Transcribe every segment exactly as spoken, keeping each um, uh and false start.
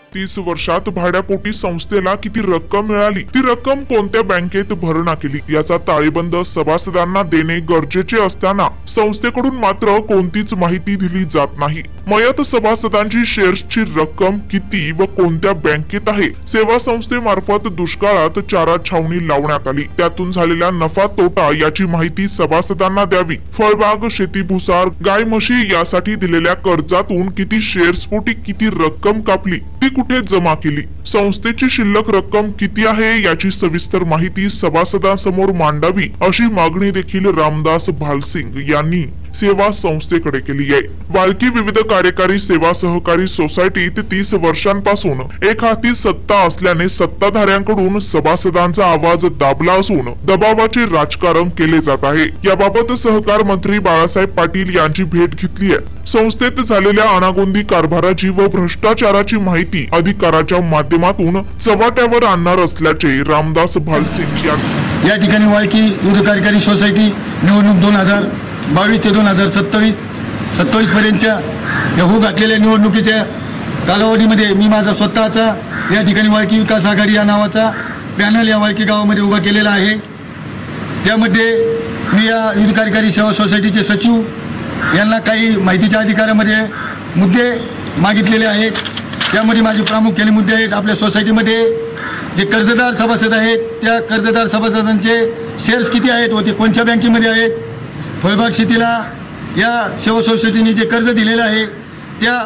तीस वर्षात भाड्यापोटी संस्थेला किती रक्कम मिळाली, ती रक्कम कोणत्या बँकेत भरणा केली याचा ताळेबंद सभासदांना देणे गरजेचे असताना संस्थेकडून मात्र कोणतीच माहिती दिली जात नाही। मयत सभासदांची शेअर्सची रक्कम किती व कोणत्या बँकेत आहे, सेवा संस्थेमार्फत दुष्काळात चारा छावणी लावण्यात आली, त्यातून झालेला नफा तोटा याची माहिती सभासदांना द्यावी। फळबाग, शेती, भुसार, गाय म्हशी यासाठी दिलेल्या कर्जातून किती शेअर्स पोटी किती रक्कम कापली, ती कुठे जमा केली, संस्थेची शिल्लक रक्कम किती आहे याची सविस्तर माहिती सभासदांसमोर मांडावी अशी मागणी देखील रामदास भालसिंग यांनी सेवा संस्थेकडे केली आहे। वाळकी विविध कार्यकारी सेवा सहकारी सोसायटीत तीस वर्षांपासून एक हाती सत्ता असल्याने सत्ताधाऱ्यांकडून सभासदांचा आवाज दाबला असून दबावाचे राजकारण केले जात आहे। याबाबत सहकार मंत्री बाळासाहेब पाटील यांची भेट घेतली आहे। संस्थेत झालेल्या अनागोंदी कारभाराची व भ्रष्टाचाराची माहिती अधिकाराच्या माध्यमातून चव्हाट्यावर आणणार असल्याचे रामदास भालसिंग यांनी या ठिकाणी वाळकी विविध कार्यकारी सोसायटी निवडणूक दोन हजार बावीस ते दोन हजार सत्तावीस सत्तावीस पर्यंतच्या या होऊ घातलेल्या निवडणुकीच्या कालावधीमध्ये मी माझा स्वतःचा या ठिकाणी वाळकी विकास आघाडी या नावाचा पॅनल या वाळकी गावामध्ये उभा केलेला आहे। त्यामध्ये मी या विविध कार्यकारी सेवा सोसायटीचे सचिव यांना काही माहितीच्या अधिकारामध्ये मुद्दे मागितलेले आहेत। त्यामध्ये माझे प्रामुख्याने मुद्दे आहेत, आपल्या सोसायटीमध्ये जे कर्जदार सभासद आहेत त्या कर्जदार सभासदांचे शेअर्स किती आहेत व ते कोणत्या बँकेमध्ये आहेत, फळबाग शेतीला या सेवा सोसायटीने जे कर्ज दिलेलं आहे त्या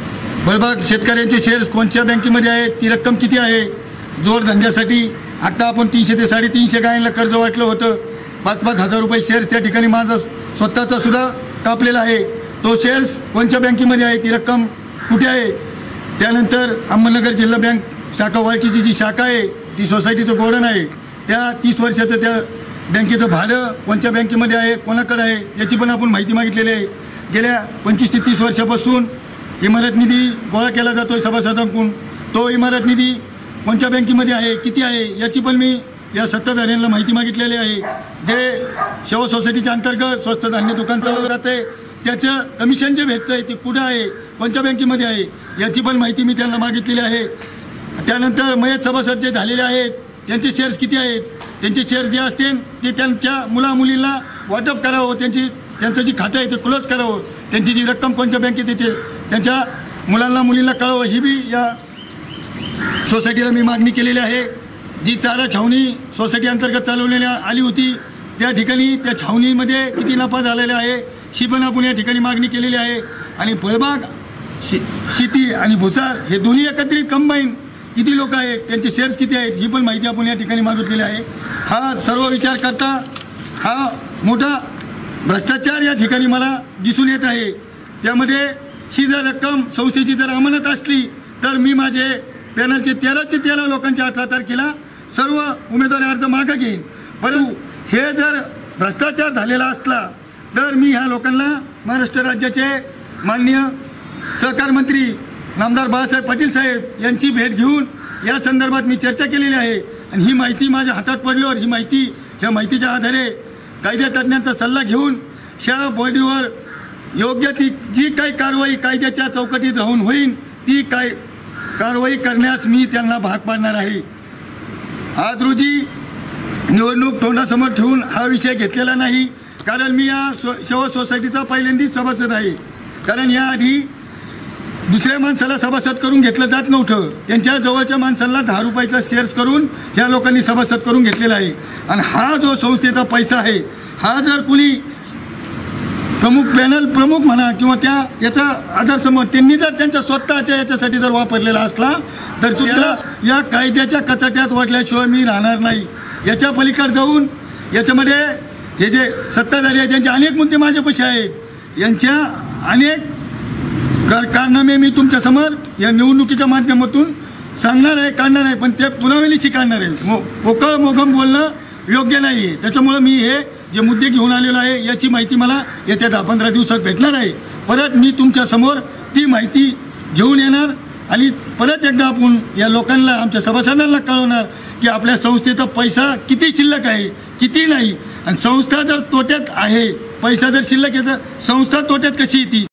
फळबाग शेतकऱ्यांचे शेअर्स कोणत्या बँकेमध्ये आहेत, ती रक्कम किती आहे, जोडधंद्यासाठी आता आपण तीनशे ते साडेतीनशे गायांना कर्ज वाटलं होतं, पाच पाच हजार रुपये शेअर्स त्या ठिकाणी माझा स्वतःचा सुद्धा कापलेला आहे, तो शेअर्स कोणत्या बँकेमध्ये आहे, ती रक्कम कुठे आहे। त्यानंतर अहमदनगर जिल्हा बँक शाखा वाळकीची जी शाखा आहे ती सोसायटीचं गोडन आहे, त्या तीस वर्षाचं त्या बँकेचं भाडं कोणत्या बँकेमध्ये आहे, कोणाकडे आहे याची पण आपण माहिती मागितलेली आहे। गेल्या पंचवीस ते तीस वर्षापासून इमारत निधी गोळा केला जातोय सभासदांकडून, तो इमारत निधी कोणत्या बँकेमध्ये आहे, किती आहे याची पण मी या सत्ताधाऱ्यांना माहिती मागितलेली आहे। जे सेवा सोसायटीच्या अंतर्गत स्वस्त धान्य दुकान चालवलं जाते त्याचं कमिशन जे भेटतं आहे ते कुठं आहे, कोणत्या बँकेमध्ये आहे याची पण माहिती मी त्यांना मागितलेली आहे। त्यानंतर मयत सभासद जे झालेले आहेत त्यांचे शेअर्स किती आहेत, त्यांचे शेअर्स जे असतील ते त्यांच्या मुला मुलींना वाटप करावं, त्यांची त्यांचं जी खातं आहे ते क्लोज करावं, त्यांची जी रक्कम कोणत्या बँकेत येते त्यांच्या मुलांना मुलींना कळावं, ही बी या सोसायटीला मी मागणी केलेली आहे। जी चारा छावणी सोसायटी अंतर्गत चालवलेली आली होती त्या ठिकाणी त्या छावणीमध्ये किती नफा झालेला आहे ही पण आपण या ठिकाणी मागणी केलेली आहे। आणि फळबाग शे शेती आणि भुसार हे दोन्ही एकत्रित कंबाईन किती लोक आहेत, त्यांचे शेअर्स किती आहेत ही पण माहिती आपण या ठिकाणी मागितलेली आहे। हा सर्व विचार करता हा मोठा भ्रष्टाचार या ठिकाणी मला दिसून येत आहे। त्यामध्ये ही जर रक्कम संस्थेची जर अमानत असली तर मी माझे पॅनलचे तेराचे तेरा लोकांच्या अठरा तारखेला सर्व उमेदवारी अर्ज मागे घेईन, परंतु हे जर भ्रष्टाचार झालेला असला तर मी ह्या लोकांना महाराष्ट्र राज्याचे माननीय सहकार मंत्री नामदार बाळासाहेब पाटील साहेब यांची भेट घेऊन या संदर्भात मी चर्चा केलेली आहे। आणि ही माहिती माझ्या हातात पडल्यावर ही माहिती ह्या माहितीच्या आधारे कायदा तज्ज्ञांचा सल्ला घेऊन ह्या बॉडीवर योग्य ती जी काही कारवाई कायद्याच्या चौकटीत राहून होईल ती काय कारवाई करण्यास मी त्यांना भाग पाडणार आहे। आज रोजी निवडणूक तोंडासमोर ठेवून हा विषय घेतलेला नाही, कारण मी या सो सेवा सोसायटीचा पहिल्यांदाच सभासद आहे। कारण याआधी दुसऱ्या माणसाला सभासद करून घेतलं जात नव्हतं, त्यांच्या जवळच्या माणसांना दहा रुपयाचा शेअर्स करून ह्या लोकांनी सभासद करून घेतलेला आहे। आणि हा जो संस्थेचा पैसा आहे हा जर कुणी प्रमुख पॅनल प्रमुख म्हणा किंवा त्या याचा आधारसमोर त्यांनी जर त्यांच्या स्वतःच्या याच्यासाठी जर वापरलेला असला तर सुद्धा या कायद्याच्या कचाट्यात वाटल्याशिवाय मी राहणार नाही। याच्या पलीकडे जाऊन याच्यामध्ये हे जे सत्ताधारी आहेत त्यांचे अनेक मुद्दे माझ्यापाशी आहेत, यांच्या अनेक कार कारनामे मी तुमच्यासमोर या निवडणुकीच्या माध्यमातून सांगणार आहे, काढणार आहे, पण ते पुराव्यानिशी काढणार आहे। मो मोकळ मोघम बोलणं योग्य नाही आहे। त्याच्यामुळं मी हे जे मुद्दे घेऊन आलेलो आहे याची माहिती मला येत्या दहा पंधरा दिवसात भेटणार आहे। परत मी तुमच्यासमोर ती माहिती घेऊन येणार आणि परत एकदा आपण या लोकांना आमच्या सभासदांना कळवणार की आपल्या संस्थेचा पैसा किती शिल्लक आहे, किती नाही। आणि संस्था जर तोट्यात आहे, पैसा जर शिल्लक आहे तर संस्था तोट्यात कशी येते।